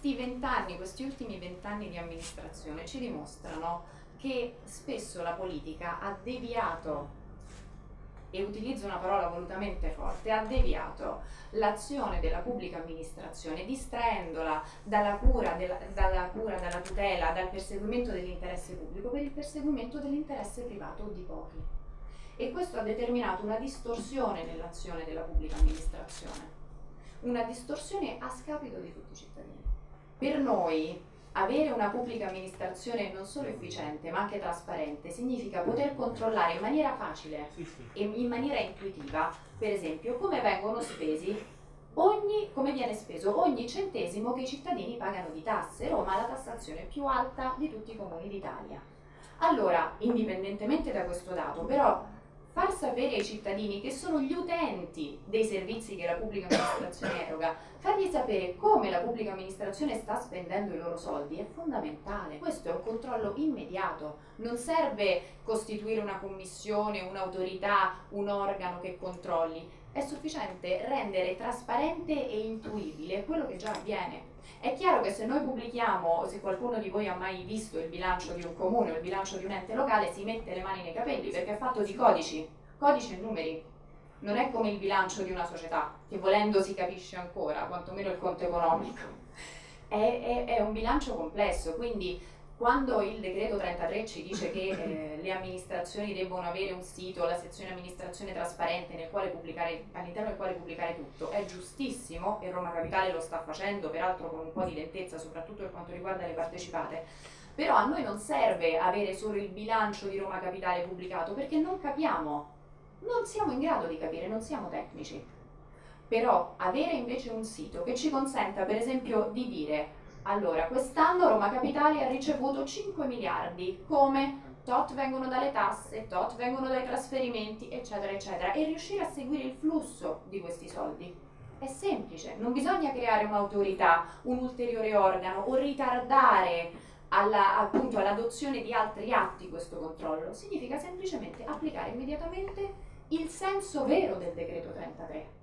questi ultimi 20 anni di amministrazione ci dimostrano che spesso la politica ha deviato, e utilizzo una parola volutamente forte, ha deviato l'azione della pubblica amministrazione distraendola dalla cura, dalla tutela, dal perseguimento dell'interesse pubblico per il perseguimento dell'interesse privato di pochi. E questo ha determinato una distorsione nell'azione della pubblica amministrazione, una distorsione a scapito di tutti i cittadini. Per noi avere una pubblica amministrazione non solo efficiente ma anche trasparente significa poter controllare in maniera facile e in maniera intuitiva, per esempio, come viene speso ogni centesimo che i cittadini pagano di tasse. Roma ha la tassazione più alta di tutti i comuni d'Italia. Allora, indipendentemente da questo dato, però, far sapere ai cittadini che sono gli utenti dei servizi che la pubblica amministrazione eroga, fargli sapere come la pubblica amministrazione sta spendendo i loro soldi è fondamentale. Questo è un controllo immediato, non serve costituire una commissione, un'autorità, un organo che controlli, è sufficiente rendere trasparente e intuibile quello che già avviene. È chiaro che se noi pubblichiamo, se qualcuno di voi ha mai visto il bilancio di un comune o il bilancio di un ente locale, si mette le mani nei capelli perché è fatto di codici e numeri. Non è come il bilancio di una società, che volendo si capisce ancora, quantomeno il conto economico. È un bilancio complesso, quindi quando il decreto 33 ci dice che le amministrazioni debbono avere un sito, la sezione amministrazione trasparente all'interno del quale pubblicare tutto, è giustissimo e Roma Capitale lo sta facendo, peraltro con un po' di lentezza, soprattutto per quanto riguarda le partecipate. Però a noi non serve avere solo il bilancio di Roma Capitale pubblicato perché non capiamo, non siamo in grado di capire, non siamo tecnici. Però avere invece un sito che ci consenta per esempio di dire: allora, quest'anno Roma Capitale ha ricevuto 5 miliardi, come? Tot vengono dalle tasse, tot vengono dai trasferimenti, eccetera, eccetera, e riuscire a seguire il flusso di questi soldi. È semplice, non bisogna creare un'autorità, un ulteriore organo o ritardare appunto all'adozione di altri atti questo controllo. Significa semplicemente applicare immediatamente il senso vero del decreto 33.